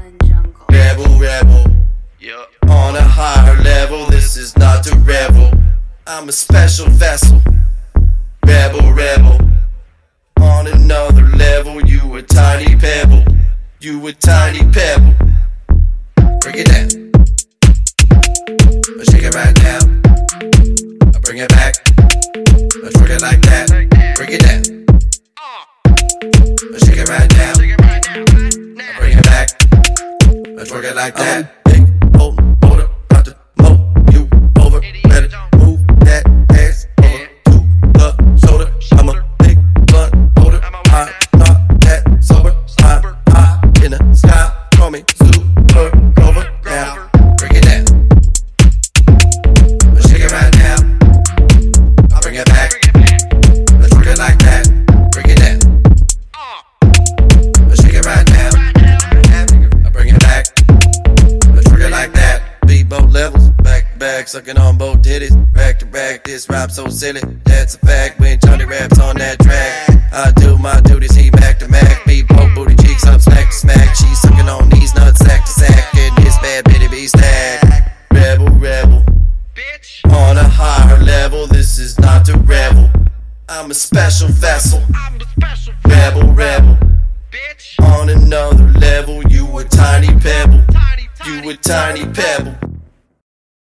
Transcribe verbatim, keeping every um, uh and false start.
Rebel, rebel, yep. On a higher level, this is not to revel. I'm a special vessel. Rebel, rebel, on another level. You a tiny pebble, you a tiny pebble. Break it down, I shake it right now. I bring it back, I twerk it like that. Break it down, I shake it right now. I bring it back, I twerk it like that. Big old motor, about to mow you over. Better move that ass over to the shoulder. I'm a big blunt holder. I'm not that sober. I'm high in the sky. Call me super rover. Now break it down, I shake it right now. I bring it back, I twerk it like that. Break it down, I shake it right now. I bring it back, I twerk it like that. Beat both levels, back to back, sucking on both titties. Back to back, this rap so silly, that's a fact. When Johnny raps on that track, I do my duties, he back to back. Beat both booty cheeks up, smack to smack. She's sucking on these nuts, sack to sack, and this bad bitty be stacked. Rebel, rebel, bitch. On a higher level, this is not to revel. I'm a special vessel. I'm a special rebel, rebel, bitch. On another level, you a tiny pebble, tiny, tiny, you a tiny pebble.